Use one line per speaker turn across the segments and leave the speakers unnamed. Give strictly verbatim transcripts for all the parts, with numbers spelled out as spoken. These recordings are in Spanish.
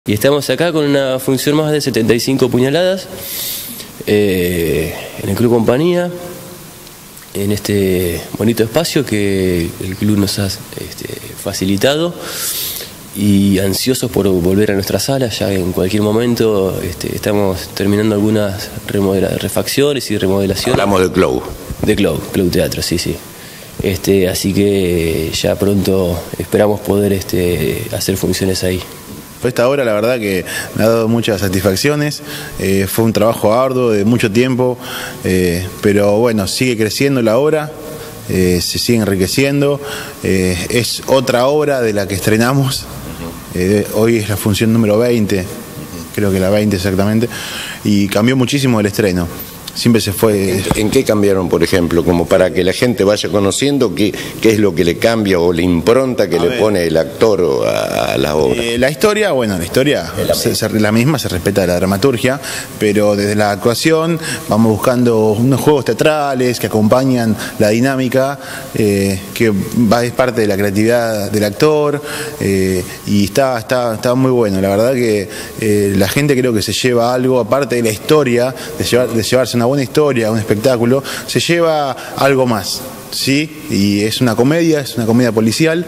Y estamos acá con una función más de setenta y cinco puñaladas eh, en el Club Compañía, en este bonito espacio que el club nos ha este, facilitado, y ansiosos por volver a nuestra sala. Ya en cualquier momento este, estamos terminando algunas refacciones y remodelaciones.
Hablamos del club.
De club, club teatro, sí, sí. Este, así que ya pronto esperamos poder este, hacer funciones ahí.
Esta obra la verdad que me ha dado muchas satisfacciones, eh, fue un trabajo arduo de mucho tiempo, eh, pero bueno, sigue creciendo la obra, eh, se sigue enriqueciendo, eh, es otra obra de la que estrenamos, eh, hoy es la función número veinte, creo que la veinte exactamente, y cambió muchísimo el estreno. Siempre se fue...
¿En, ¿En qué cambiaron, por ejemplo? Como para que la gente vaya conociendo qué, qué es lo que le cambia o la impronta que a le ver. pone el actor a, a la obra.
Eh, la historia, bueno, la historia es la, se, se, la misma, se respeta la dramaturgia, pero desde la actuación vamos buscando unos juegos teatrales que acompañan la dinámica, eh, que va, es parte de la creatividad del actor, eh, y está, está, está muy bueno. La verdad que eh, la gente creo que se lleva algo, aparte de la historia, de, llevar, de llevarse una buena historia, un espectáculo, se lleva algo más, ¿sí? Y es una comedia, es una comedia policial,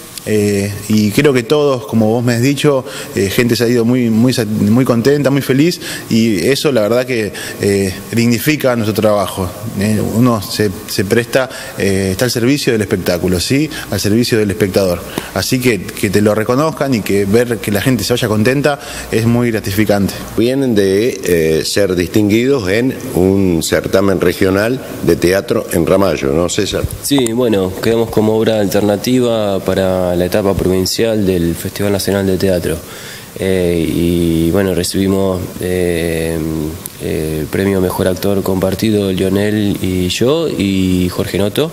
eh, y creo que todos, como vos me has dicho, eh, gente se ha ido muy, muy, muy contenta, muy feliz, y eso la verdad que eh, dignifica nuestro trabajo. Eh, uno se, se presta, eh, está al servicio del espectáculo, ¿sí? Al servicio del espectador. Así que que te lo reconozcan y que ver que la gente se vaya contenta es muy gratificante.
Vienen de eh, ser distinguidos en un certamen regional de teatro en Ramallo, ¿no, César?
Sí, bueno, quedamos como obra alternativa para la etapa provincial del Festival Nacional de Teatro. Eh, y bueno, recibimos eh, eh, el premio Mejor Actor Compartido, Lionel y yo, y Jorge Noto,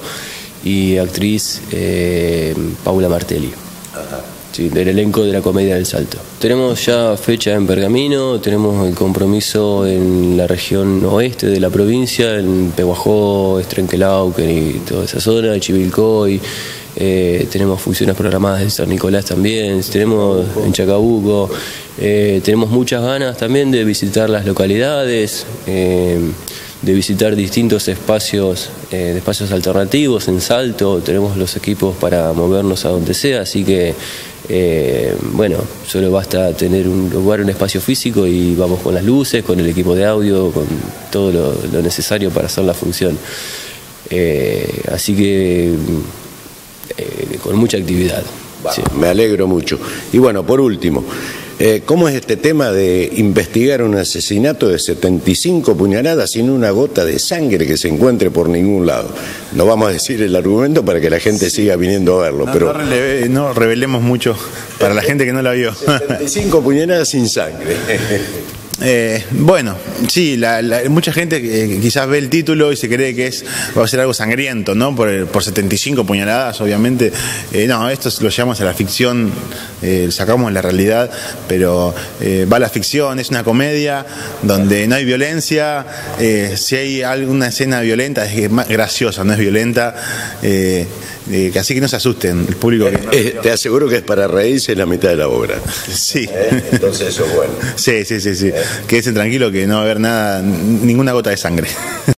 y actriz eh, Paula Martelli. Ajá. Sí, del elenco de la Comedia del Salto. Tenemos ya fecha en Pergamino, tenemos el compromiso en la región oeste de la provincia, en Pehuajó, Estrenquelauquen y toda esa zona, Chivilcoy. Eh, tenemos funciones programadas en San Nicolás también, tenemos en Chacabuco, eh, tenemos muchas ganas también de visitar las localidades, eh, de visitar distintos espacios, eh, de espacios alternativos en Salto. Tenemos los equipos para movernos a donde sea, así que eh, bueno, solo basta tener un lugar, un espacio físico, y vamos con las luces, con el equipo de audio, con todo lo, lo necesario para hacer la función. Eh, así que Eh, con mucha actividad.
Bueno, sí. Me alegro mucho. Y bueno, por último, eh, ¿cómo es este tema de investigar un asesinato de setenta y cinco puñaladas sin una gota de sangre que se encuentre por ningún lado? No vamos a decir el argumento para que la gente sí. siga viniendo a verlo.
No,
pero
no, releve, no revelemos mucho para la gente que no la vio.
setenta y cinco puñaladas sin sangre.
Eh, bueno, sí, la, la, mucha gente eh, quizás ve el título y se cree que es va a ser algo sangriento, ¿no? Por, por setenta y cinco puñaladas, obviamente. Eh, no, esto lo llevamos a la ficción, eh, sacamos la realidad, pero eh, va a la ficción, es una comedia donde no hay violencia. Eh, si hay alguna escena violenta es más graciosa, no es violenta. Eh, eh, así que no se asusten, el público.
Eh,
que...
eh, te aseguro que es para reírse la mitad de la obra.
Sí.
¿Eh? Entonces eso es bueno.
Sí, sí, sí, sí. Quédense tranquilo que no va a haber nada, ninguna gota de sangre.